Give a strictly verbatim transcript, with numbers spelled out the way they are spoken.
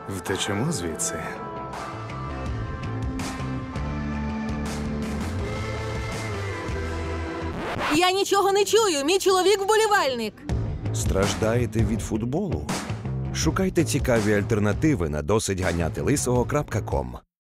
Втечемо звідси. Я нічого не чую, мій чоловік вболівальник. Страждаєте від футболу? Шукайте цікаві альтернативи на досить ганяти лисого крапка ком.